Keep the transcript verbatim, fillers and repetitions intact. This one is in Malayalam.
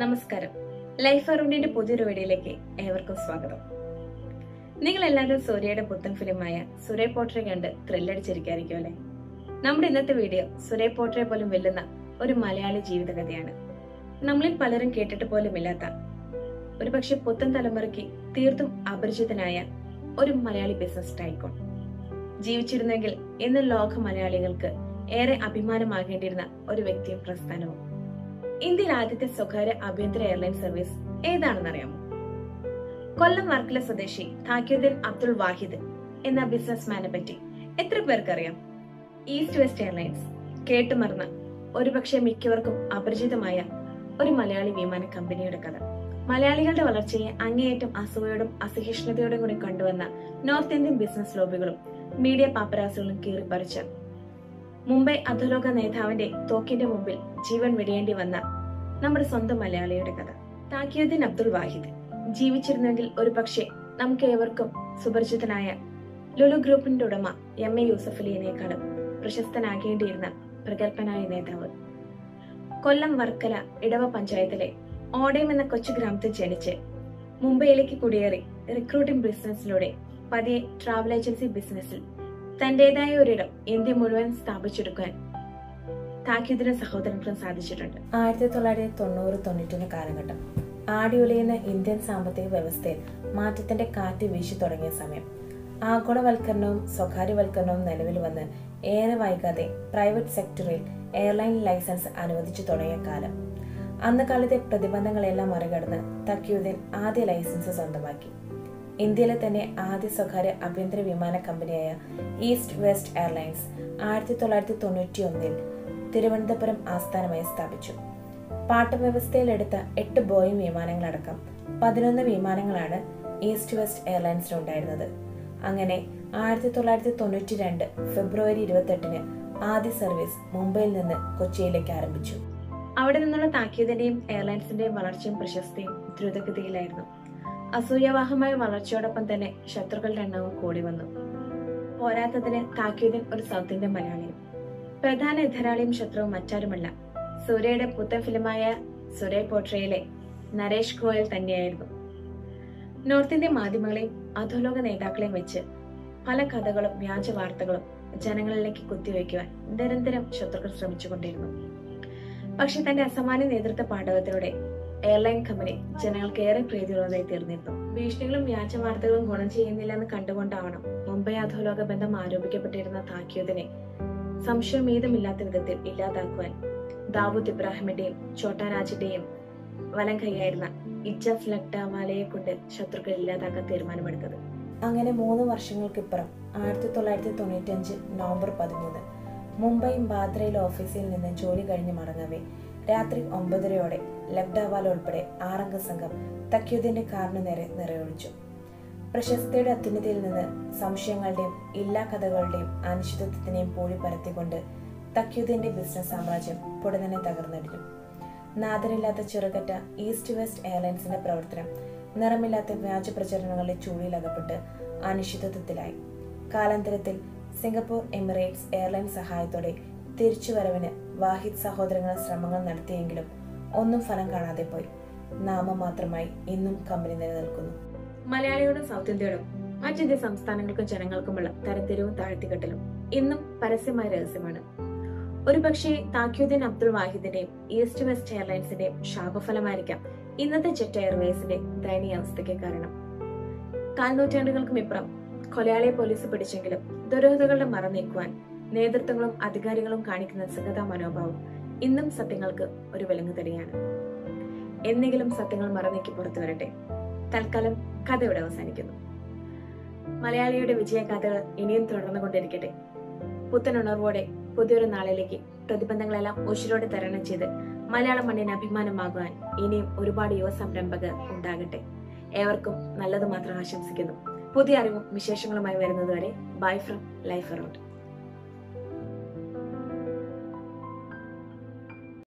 നമസ്കാരം. ലൈഫ് അറൗണ്ടിന്റെ പുതിയൊരു വീഡിയോയിലേക്ക് ഏവർക്കും സ്വാഗതം. നിങ്ങൾ എല്ലാവരും സൂര്യയുടെ പുത്തൻ ഫിലിമായ സുരൈ പോട്രെ കണ്ട് ത്രില്ലടിച്ചിരിക്കായിരിക്കും അല്ലെ? നമ്മുടെ ഇന്നത്തെ വീഡിയോ സുരൈ പോട്രെ പോലും വെല്ലുന്ന ഒരു മലയാളി ജീവിതകഥയാണ്. നമ്മളിൽ പലരും കേട്ടിട്ട് പോലും ഇല്ലാത്ത, ഒരു പക്ഷെ പുത്തൻ തലമുറയ്ക്ക് തീർത്തും അപരിചിതനായ ഒരു മലയാളി ബിസിനസ് ടൈക്കോൺ. ജീവിച്ചിരുന്നെങ്കിൽ ഇന്ന് ലോക മലയാളികൾക്ക് ഏറെ അഭിമാനമാകേണ്ടിയിരുന്ന ഒരു വ്യക്തിയും പ്രസ്ഥാനവും. ഇന്ത്യയിൽ ആദ്യത്തെ സ്വകാര്യ ആഭ്യന്തര എയർലൈൻ സർവീസ് ഏതാണെന്നറിയാമോ? കൊല്ലം വർക്കല സ്വദേശി താക്കിയുദ്ദീൻ അബ്ദുൾ വാഹിദ് എന്ന ബിസിനസ്മാനെ പറ്റി എത്ര പേർക്കറിയാം? ഈസ്റ്റ് വെസ്റ്റ് എയർലൈൻസ് കേട്ടുമറന്ന, ഒരുപക്ഷെ മിക്കവർക്കും അപരിചിതമായ ഒരു മലയാളി വിമാന കമ്പനിയുടെ കഥ. മലയാളികളുടെ വളർച്ചയെ അങ്ങേയറ്റം അസൂയോടും അസഹിഷ്ണുതയോടും കൂടി കൊണ്ടുവന്ന നോർത്ത് ഇന്ത്യൻ ബിസിനസ് ലോബികളും മീഡിയ പാപ്പരാസുകളും കീറിപ്പറിച്ച മുംബൈ അധോലോക നേതാവിന്റെ തോക്കിന്റെ മുമ്പിൽ ജീവൻ വെടിയേണ്ടി വന്ന നമ്മുടെ സ്വന്തം മലയാളിയുടെ കഥ. താക്കിയുദ്ദീൻ അബ്ദുൾ വാഹിദ് ജീവിച്ചിരുന്നെങ്കിൽ ഒരു പക്ഷേ നമുക്ക് ഏവർക്കും സുപരിചിതനായ ലുലു ഗ്രൂപ്പിന്റെ ഉടമ എം എ യൂസഫലിയേക്കാളും പ്രശസ്തനാകേണ്ടിയിരുന്ന പ്രഗത്ഭനായ നേതാവ്. കൊല്ലം വർക്കല ഇടവ പഞ്ചായത്തിലെ ഓടയം എന്ന കൊച്ചു ഗ്രാമത്തിൽ ജനിച്ച് മുംബൈയിലേക്ക് കുടിയേറി റിക്രൂട്ടിംഗ് ബിസിനസ്സിലൂടെ പതിയെ ട്രാവൽ ഏജൻസി ബിസിനസ്സിൽ തന്റേതായ ഒരിടം ഇന്ത്യ മുഴുവൻ സ്ഥാപിച്ചെടുക്കാൻ താക്കിയുദ്ദീന് സഹോദരങ്ങൾക്കും സാധിച്ചിട്ടുണ്ട്. ആയിരത്തി തൊള്ളായിരത്തി തൊണ്ണൂറ് തൊണ്ണൂറ്റിന് കാലഘട്ടം ആടിയുലയുന്ന ഇന്ത്യൻ സാമ്പത്തിക വ്യവസ്ഥയിൽ മാറ്റത്തിന്റെ കാറ്റ് വീശി തുടങ്ങിയ സമയം. ആഗോളവൽക്കരണവും സ്വകാര്യവൽക്കരണവും നിലവിൽ വന്ന് ഏറെ വൈകാതെ പ്രൈവറ്റ് സെക്ടറിൽ എയർലൈൻ ലൈസൻസ് അനുവദിച്ചു തുടങ്ങിയ കാലം. അന്ന് കാലത്തെ പ്രതിബന്ധങ്ങളെല്ലാം മറികടന്ന് തക്കിയുദ്ദീൻ ആദ്യ ലൈസൻസ് സ്വന്തമാക്കി. ഇന്ത്യയിലെ തന്നെ ആദ്യ സ്വകാര്യ ആഭ്യന്തര വിമാന കമ്പനിയായ ഈസ്റ്റ് വെസ്റ്റ് എയർലൈൻസ് ആയിരത്തി തൊള്ളായിരത്തി തൊണ്ണൂറ്റി ഒന്നിൽ തിരുവനന്തപുരം ആസ്ഥാനമായി സ്ഥാപിച്ചു. പാട്ടവ്യവസ്ഥയിലെടുത്ത എട്ട് ബോയിങ് വിമാനങ്ങളടക്കം പതിനൊന്ന് വിമാനങ്ങളാണ് ഈസ്റ്റ് വെസ്റ്റ് എയർലൈൻസിനുണ്ടായിരുന്നത്. അങ്ങനെ ആയിരത്തി തൊള്ളായിരത്തി തൊണ്ണൂറ്റി രണ്ട് ഫെബ്രുവരി ഇരുപത്തെട്ടിന് ആദ്യ സർവീസ് മുംബൈയിൽ നിന്ന് കൊച്ചിയിലേക്ക് ആരംഭിച്ചു. അവിടെ നിന്നുള്ള താക്കിയുദ്ദീന്റെയും എയർലൈൻസിന്റെയും വളർച്ചയും പ്രശസ്തിയും ദ്രുതഗതിയിലായിരുന്നു. അസൂയവാഹമായ വളർച്ചയോടൊപ്പം തന്നെ ശത്രുക്കളുടെ എണ്ണവും കൂടി വന്നു. പോരാത്തതിന് താക്കിയുദ്ദീൻ ഒരു സൗത്ത് ഇന്ത്യൻ മലയാളിയും. പ്രധാന എതിരാളിയും ശത്രുവും മറ്റാരുമല്ല, സൂര്യയുടെ പുത്തൻ ഫിലിമായ സുരൈ പോട്രെയിലെ നരേഷ് ഗോയൽ തന്നെയായിരുന്നു. നോർത്ത് ഇന്ത്യൻ മാധ്യമങ്ങളെയും അധോലോക നേതാക്കളെയും വെച്ച് പല കഥകളും വ്യാജ വാർത്തകളും ജനങ്ങളിലേക്ക് കുത്തിവെക്കുവാൻ നിരന്തരം ശത്രുക്കൾ ശ്രമിച്ചുകൊണ്ടിരുന്നു. പക്ഷെ തന്റെ അസാമാന്യ നേതൃത്വ പാഠവത്തിലൂടെ എയർലൈൻ കമ്പനി ജനങ്ങൾക്ക് ഏറെ പ്രീതിയുള്ളതായി തീർന്നിരുന്നു. ഭീഷണികളും വ്യാജ വാർത്തകളും ഗുണം ചെയ്യുന്നില്ലെന്ന് കണ്ടുകൊണ്ടാവണം മുംബൈ അധോലോക ബന്ധം ആരോപിക്കപ്പെട്ടിരുന്ന താക്കിയുദ്ദീനെ സംശയമേതുമില്ലാത്ത വിധത്തിൽ ഇല്ലാതാക്കുവാൻ ദാവൂദ് ഇബ്രാഹിമിന്റെയും ചോട്ടാരാജിന്റെയും വലം കൈയായിരുന്ന ഇജാസ് ലക്ഡാവാലയെ കൊണ്ട് ശത്രുക്കൾ ഇല്ലാതാക്കാൻ തീരുമാനമെടുത്തത്. അങ്ങനെ മൂന്ന് വർഷങ്ങൾക്കിപ്പുറം ആയിരത്തി തൊള്ളായിരത്തി തൊണ്ണൂറ്റി അഞ്ച് നവംബർ പതിമൂന്ന് മുംബൈ ബാന്ദ്രയിലെ ഓഫീസിൽ നിന്ന് ജോലി കഴിഞ്ഞ് മടങ്ങവേ രാത്രി ഒമ്പതരയോടെ ലക്ഡാവാല ഉൾപ്പെടെ ആറംഗ സംഘം തക്കിയുദ്ദീന്റെ കാറിനു നേരെ നിറയൊഴിച്ചു. പ്രശസ്തിയുടെ അത്യുന്നതിയിൽ നിന്ന് സംശയങ്ങളുടെയും ഇല്ലാ കഥകളുടെയും അനിശ്ചിതത്വത്തിനെയും പൂഴി പരത്തിക്കൊണ്ട് തക്കിയുദ്ദീന്റെ ബിസിനസ് സാമ്രാജ്യം പൊടുന്നനെ തകർന്നടിഞ്ഞു. നാഥനില്ലാത്ത ചെറുകറ്റ ഈസ്റ്റ് വെസ്റ്റ് എയർലൈൻസിന്റെ പ്രവർത്തനം നിറമില്ലാത്ത വ്യാജ പ്രചരണങ്ങളുടെ ചൂടിലകപ്പെട്ട് അനിശ്ചിതത്വത്തിലായി. കാലാന്തരത്തിൽ സിംഗപ്പൂർ എമിറേറ്റ്സ് എയർലൈൻ സഹായത്തോടെ തിരിച്ചുവരവിന് വാഹിദ് സഹോദരങ്ങൾ ശ്രമങ്ങൾ നടത്തിയെങ്കിലും ഒന്നും ഫലം കാണാതെ പോയി. നാമം മാത്രമായി ഇന്നും കമ്പനി നിലനിൽക്കുന്നു. മലയാളിയോടും സൗത്ത് ഇന്ത്യയോടും മറ്റിന്ത്യ സംസ്ഥാനങ്ങൾക്കും ജനങ്ങൾക്കുമുള്ള തരംതിരിവും താഴ്ത്തിക്കെട്ടലും ഇന്നും പരസ്യമായ രഹസ്യമാണ്. ഒരുപക്ഷെ താക്കിയുദ്ദീൻ അബ്ദുൾ വാഹിദിന്റെയും ഈസ്റ്റ് വെസ്റ്റ് എയർലൈൻസിന്റെയും ശാപഫലമായിരിക്കാം ഇന്നത്തെ ജെറ്റ് എയർവേസിന്റെ ദയനീയാവസ്ഥയ്ക്ക് കാരണം. കാൽനൂറ്റാണ്ടുകൾക്കും ഇപ്പുറം കൊലയാളിയെ പോലീസ് പിടിച്ചെങ്കിലും ദുരൂഹതകളുടെ മറ നീക്കുവാൻ നേതൃത്വങ്ങളും അധികാരികളും കാണിക്കുന്ന നിസ്സംഗതാ മനോഭാവം ഇന്നും സത്യങ്ങൾക്ക് ഒരു വിലങ്ങുതടിയാണ്. എന്നെങ്കിലും സത്യങ്ങൾ മറനീക്കി പുറത്തു വരട്ടെ. തൽക്കാലം കഥ ഇവിടെ അവസാനിക്കുന്നു. മലയാളിയുടെ വിജയകഥകൾ ഇനിയും തുടർന്നുകൊണ്ടിരിക്കട്ടെ. പുത്തൻ ഉണർവോടെ പുതിയൊരു നാളിലേക്ക് പ്രതിബന്ധങ്ങളെല്ലാം ഉശിരോടെ തരണം ചെയ്ത് മലയാള മണ്ണിന് അഭിമാനമാകുവാൻ ഇനിയും ഒരുപാട് യുവ സംരംഭകർ ഉണ്ടാകട്ടെ. ഏവർക്കും നല്ലത് മാത്രം ആശംസിക്കുന്നു. പുതിയ അറിവും വിശേഷങ്ങളുമായി വരുന്നതുവരെ ബൈ ഫ്രം ലൈഫ് അറൗണ്ട്.